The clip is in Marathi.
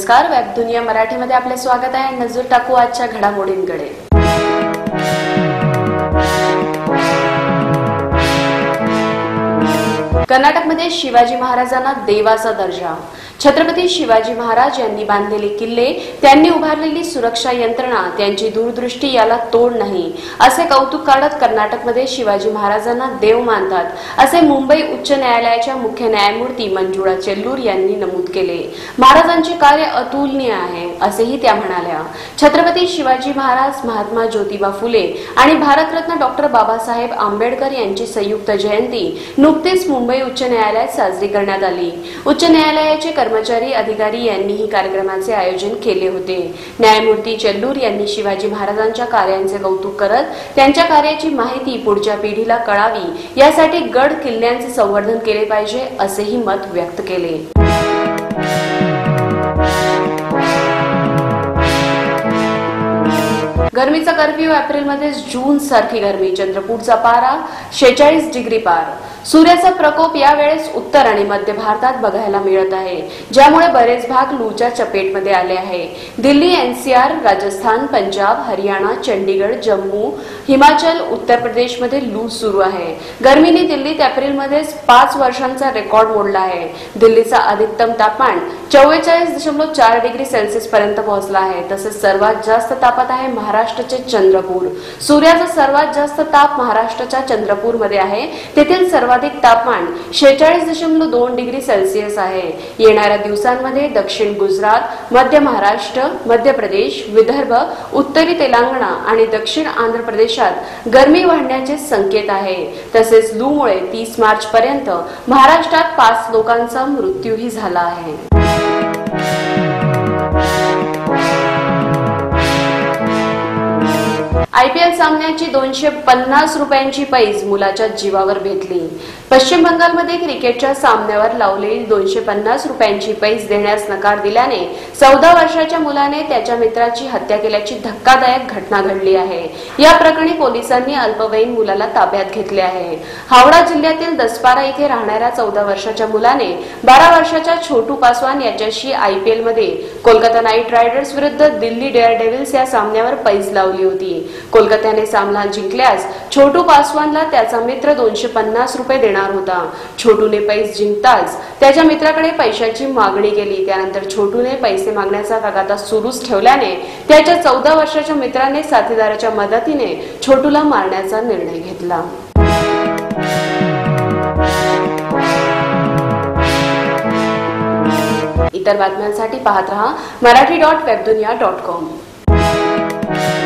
नमस्कार, वेब दुनिया मराठीमध्ये आपले स्वागत आहे। नजर टाकू आजच्या घडामोडींकडे। कर्नाटकमध्ये शिवाजी महाराजांना देवाचा दर्जा। छत्रपती शिवाजी महाराज यांनी बांधलेले किल्ले, त्यांनी उभारलेली सुरक्षा यंत्रणा, त्यांची दूरदृष्टी याला तोड नाही असे कौतुक काढत कर्नाटकमध्ये शिवाजी महाराजांना देव मानतात असे मुंबई उच्च न्यायालयाच्या मुख्य न्यायमूर्ती मंजुळा चेल्लूर यांनी नमूद केले। महाराजांचे कार्य अतुलनीय आहे असेही त्या म्हणाल्या। छत्रपती शिवाजी महाराज, महात्मा ज्योतिबा फुले आणि भारतरत्न डॉक्टर बाबासाहेब आंबेडकर यांची संयुक्त जयंती नुकतीच मुंबई उच्च न्यायालयात साजरी करण्यात आली। उच्च न्यायालयाचे कर्मचारी, अधिकारी यांनीही कार्यक्रमाचे आयोजन केले होते। न्यायमूर्ती चेल्लूर यांनी शिवाजी महाराजांच्या कार्यांचे कौतुक करत त्यांच्या कार्याची माहिती पुढच्या पिढीला कळावी यासाठी गड किल्ल्यांचे संवर्धन केले पाहिजे असेही मत व्यक्त केले। गरमीचा कर्फ्यू, एप्रिलमध्ये जून सारखी गरमी, चंद्रपूरचा पारा 46 डिग्री पार। सूर्याचा प्रकोप यावेळेस उत्तर आणि मध्य भारतात बघायला मिळत आहे, ज्यामुळे बरेच भाग लूच्या चपेटमध्ये आले आहे। दिल्ली, एनसीआर, राजस्थान, पंजाब, हरियाणा, चंडीगड, जम्मू, हिमाचल, उत्तर प्रदेशमध्ये लू सुरू आहे। गरमीने दिल्लीत एप्रिलमध्ये 5 वर्षांचा रेकॉर्ड मोडला आहे। दिल्लीचा अधिकतम तापमान 44.4 डिग्री सेल्सिअस पर्यंत पोहोचला आहे। तसेच सर्वात जास्त तापत आहे महाराष्ट्राचे चंद्रपूर। सूर्याचा सर्वात जास्त ताप महाराष्ट्राच्या चंद्रपूरमध्ये आहे। तेथील सर्वाधिक तापमान 46.2 डिग्री सेल्सिअस आहे। येणाऱ्या दिवसांमध्ये दक्षिण गुजरात, मध्य महाराष्ट्र, मध्य प्रदेश, विदर्भ, उत्तरी तेलंगणा आणि दक्षिण आंध्र प्रदेशात गरमी वाढण्याचे संकेत आहे। तसेच लूमुळे 30 मार्च पर्यंत महाराष्ट्रात 5 लोकांचा मृत्यूही झाला आहे। आयपीएल सामन्याची 250 रुपयांची पैज मुलाच्या जीवावर बेतली। पश्चिम बंगालमध्ये क्रिकेटच्या सामन्यावर लावलेली 250 रुपयांची पैज देण्यास नकार दिल्याने 14 वर्षाच्या मुलाने त्याच्या मित्राची हत्या केल्याची धक्कादायक घटना घडली आहे। या प्रकरणी पोलिसांनी अल्पवयीन मुलाला ताब्यात घेतले आहे। हावडा जिल्ह्यातील दसपारा इथे राहणाऱ्या 14 वर्षाच्या मुलाने 12 वर्षाच्या छोटू पासवान याच्याशी आयपीएलमध्ये कोलकाता नाईट रायडर्स विरुद्ध दिल्ली डेअरडेव्हिल्स या सामन्यावर पैज लावली होती। कोलकात्याने सामना जिंकल्यास छोटू पासवानला त्याचा मित्र 250 रुपये देणार होता। छोटूने पैज जिंकताच त्याच्या मित्राकडे पैशाची मागणी केली। त्यानंतर छोटूने पैसे मागण्याचा तगादा सुरूच ठेवल्याने त्याच्या 14 वर्षाच्या मित्राने साथीदाराच्या मदतीने छोटूला मारण्याचा निर्णय घेतला। इतर बातम्यांसाठी पाहत रहा marathi.webdunia.com।